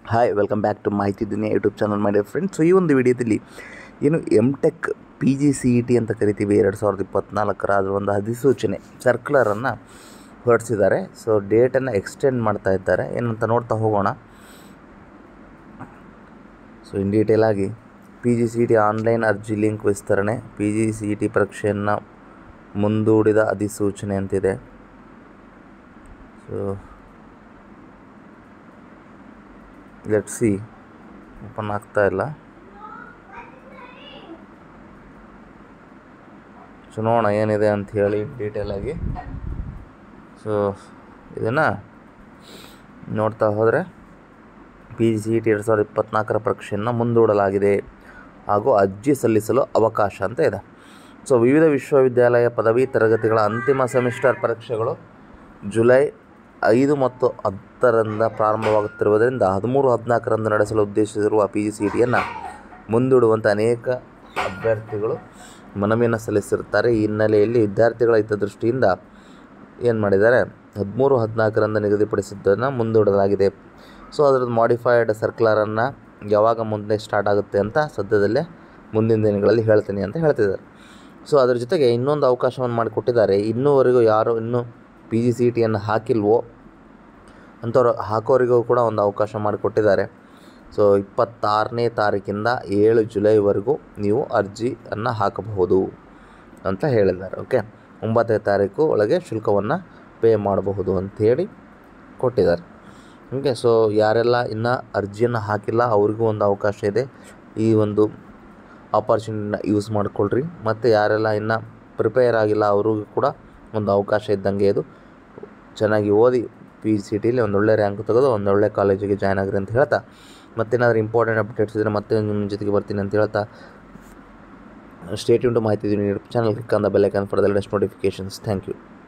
Hi welcome back to Mahiti Duniya YouTube channel my dear friends. So ಈ ಒಂದು ವಿಡಿಯೋದಲ್ಲಿ ಏನು MTech PGCET ಅಂತ ಕರಿತೀವಿ 2024 ಅದರ ಒಂದು ಅಧಿಸೂಚನೆ ಸರ್ಕ್ಯುಲರನ್ನು ಹೊರಡಿಸಿದ್ದಾರೆ. ಸೊ ಡೇಟನ್ನು ಎಕ್ಸ್ಟೆಂಡ್ ಮಾಡ್ತಾ ಇದ್ದಾರೆ, ಏನಂತ ನೋಡ್ತಾ ಹೋಗೋಣ. ಸೊ ಇನ್ ಡೀಟೇಲ್ ಆಗಿ PGCET ಆನ್ಲೈನ್ ಅರ್ಜಿ ಲಿಂಕ್ ವಿಸ್ತರಣೆ, PGCET ಪರೀಕ್ಷೆಯನ್ನು ಮುಂದೂಡಿದ ಅಧಿಸೂಚನೆ ಅಂತಿದೆ. ಸೊ ಲೆಟ್ಸ್ ಸಿ, ಓಪನ್ ಆಗ್ತಾ ಇಲ್ಲ. ಸೊ ನೋಡೋಣ ಏನಿದೆ ಅಂತ ಹೇಳಿ ಡೀಟೇಲಾಗಿ. ಸೊ ಇದನ್ನು ನೋಡ್ತಾ ಹೋದರೆ PGCET 2024 ಪರೀಕ್ಷೆಯನ್ನು ಮುಂದೂಡಲಾಗಿದೆ ಹಾಗೂ ಅರ್ಜಿ ಸಲ್ಲಿಸಲು ಅವಕಾಶ ಅಂತ ಇದೆ. ಸೊ ವಿವಿಧ ವಿಶ್ವವಿದ್ಯಾಲಯ ಪದವಿ ತರಗತಿಗಳ ಅಂತಿಮ ಸೆಮಿಸ್ಟರ್ ಪರೀಕ್ಷೆಗಳು ಜುಲೈ 5 ಮತ್ತು 10ರಿಂದ ಪ್ರಾರಂಭವಾಗುತ್ತಿರುವುದರಿಂದ 13-14ರಂದು ನಡೆಸಲು ಉದ್ದೇಶಿಸಿರುವ PGCETಯನ್ನು ಮುಂದೂಡುವಂತೆ ಅನೇಕ ಅಭ್ಯರ್ಥಿಗಳು ಮನವಿಯನ್ನು ಸಲ್ಲಿಸಿರುತ್ತಾರೆ. ಈ ಹಿನ್ನೆಲೆಯಲ್ಲಿ ವಿದ್ಯಾರ್ಥಿಗಳ ಹಿತದೃಷ್ಟಿಯಿಂದ ಏನು ಮಾಡಿದ್ದಾರೆ, 13-14ರಂದು ನಿಗದಿಪಡಿಸಿದ್ದನ್ನು ಮುಂದೂಡಲಾಗಿದೆ. ಸೊ ಅದರದ್ದು ಮಾಡಿಫೈಡ್ ಸರ್ಕ್ಯುಲರನ್ನು ಯಾವಾಗ ಮುಂದೆ ಸ್ಟಾರ್ಟ್ ಆಗುತ್ತೆ ಅಂತ ಸದ್ಯದಲ್ಲೇ ಮುಂದಿನ ದಿನಗಳಲ್ಲಿ ಹೇಳ್ತೀನಿ ಅಂತ ಹೇಳ್ತಿದ್ದಾರೆ. ಸೊ ಅದ್ರ ಜೊತೆಗೆ ಇನ್ನೊಂದು ಅವಕಾಶವನ್ನು ಮಾಡಿಕೊಟ್ಟಿದ್ದಾರೆ. ಇನ್ನೂವರೆಗೂ ಯಾರು ಇನ್ನೂ PGCETಯನ್ನು ಹಾಕಿಲ್ವೋ ಅಂಥವ್ರು ಹಾಕೋರಿಗೂ ಕೂಡ ಒಂದು ಅವಕಾಶ ಮಾಡಿಕೊಟ್ಟಿದ್ದಾರೆ. ಸೊ 26ನೇ ತಾರೀಕಿಂದ 7 ಜುಲೈವರೆಗೂ ನೀವು ಅರ್ಜಿಯನ್ನು ಹಾಕಬಹುದು ಅಂತ ಹೇಳಿದ್ದಾರೆ. ಓಕೆ, 9ನೇ ತಾರೀಕು ಒಳಗೆ ಶುಲ್ಕವನ್ನು ಪೇ ಮಾಡಬಹುದು ಅಂಥೇಳಿ ಕೊಟ್ಟಿದ್ದಾರೆ. ಓಕೆ, ಸೊ ಯಾರೆಲ್ಲ ಇನ್ನೂ ಅರ್ಜಿಯನ್ನು ಹಾಕಿಲ್ಲ ಅವ್ರಿಗೂ ಒಂದು ಅವಕಾಶ ಇದೆ. ಈ ಒಂದು ಆಪರ್ಚುನಿಟಿನ ಯೂಸ್ ಮಾಡಿಕೊಳ್ಳ್ರಿ. ಮತ್ತು ಯಾರೆಲ್ಲ ಇನ್ನೂ ಪ್ರಿಪೇರ್ ಆಗಿಲ್ಲ ಅವ್ರಿಗೂ ಕೂಡ ಒಂದು ಅವಕಾಶ ಇದ್ದಂಗೆ ಇದು. ಚೆನ್ನಾಗಿ ಓದಿ PGCETಲಿ ಒಂದೊಳ್ಳೆ ರ್ಯಾಂಕ್ ತೆಗೆದು ಒಂದೊಳ್ಳೆ ಕಾಲೇಜಿಗೆ ಜಾಯ್ನ್ ಆಗಿರಿ ಅಂತ ಹೇಳ್ತಾ, ಮತ್ತೇನಾದರೂ ಇಂಪಾರ್ಟೆಂಟ್ ಅಪ್ಡೇಟ್ಸ್ ಇದ್ದರೆ ಮತ್ತೆ ನಿಮ್ಮ ಜೊತೆಗೆ ಬರ್ತೀನಿ ಅಂತ ಹೇಳ್ತಾ, stay tune to Mahiti YouTube channel. Click on the bell icon for the latest notifications. Thank you.